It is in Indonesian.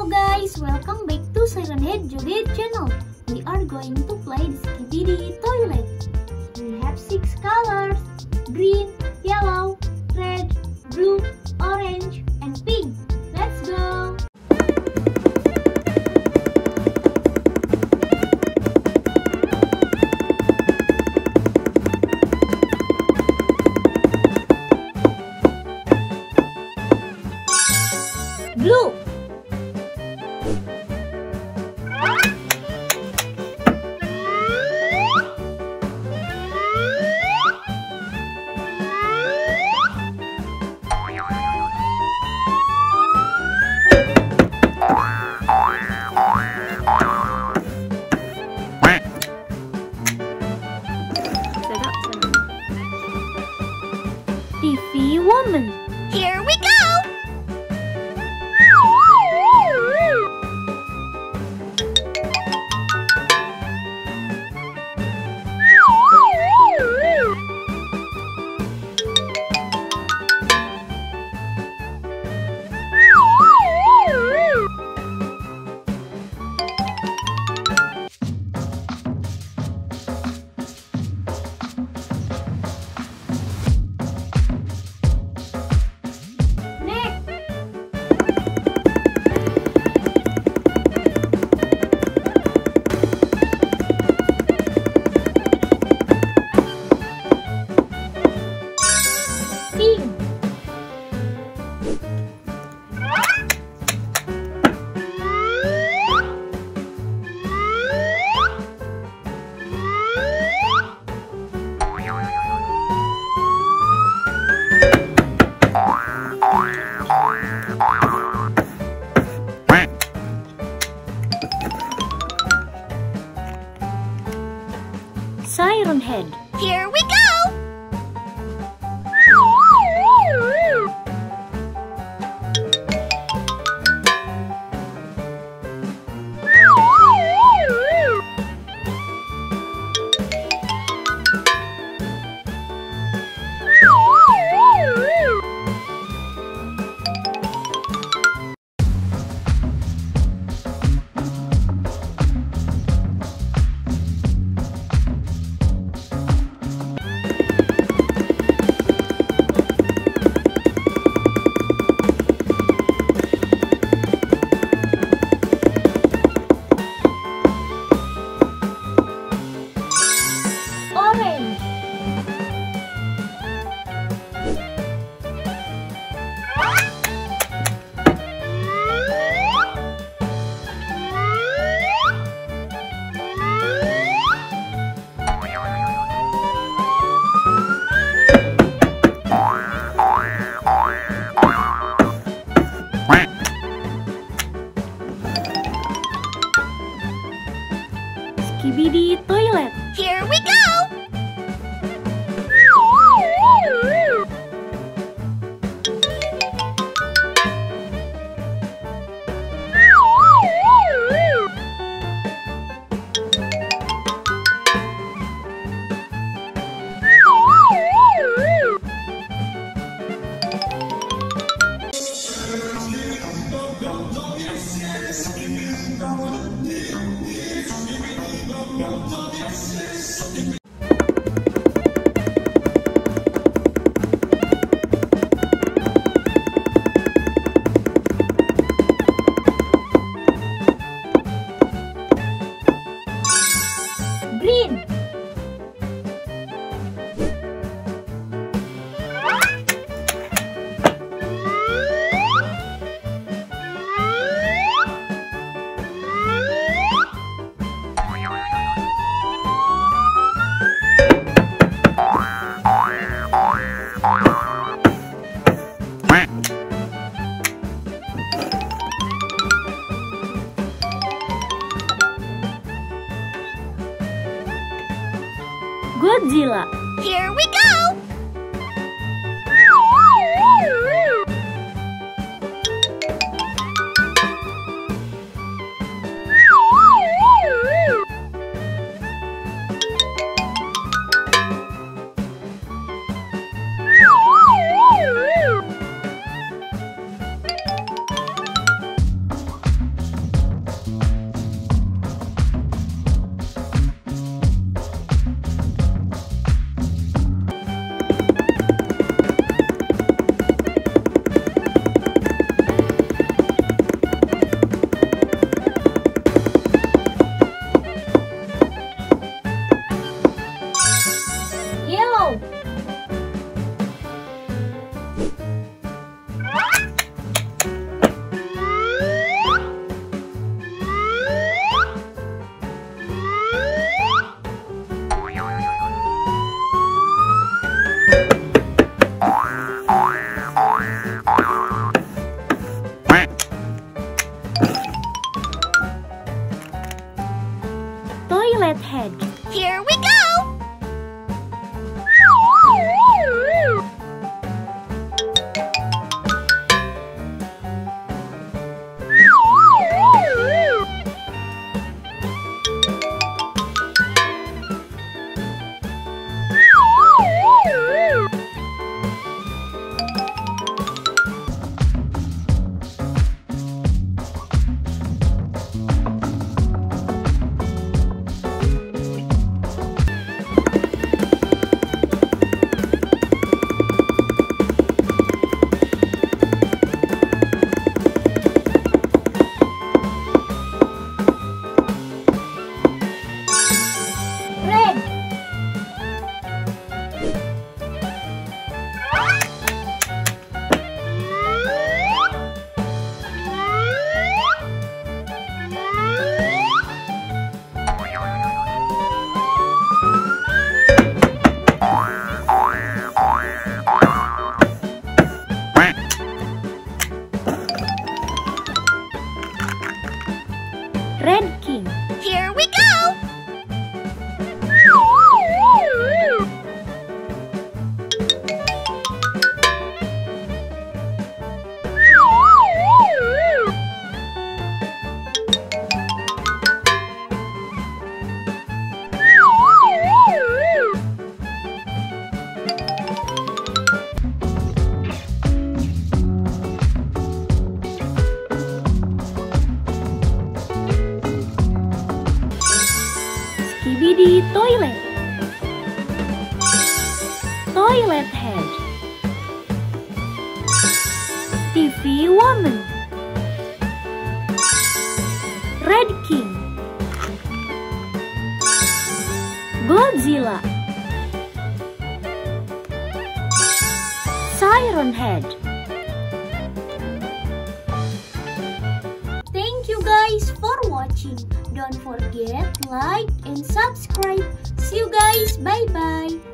Hello guys, welcome back to Siren Head Joget channel. We are going to play the Skibidi toilet. We have 6 colors: green, yellow, red, blue, orange, and pink. Let's go! Blue. TV woman. Here we go! Siren Head. Here we go! Skibidi toilet. Here we go! Green. Godzilla. Here we go! Toilet Head. Here we go! Red King. Here we go! Skibidi Toilet. Toilet Head. TV Woman. Red King. Godzilla. Siren Head. Thank you guys for watching. Don't forget like and subscribe. See you guys. Bye bye.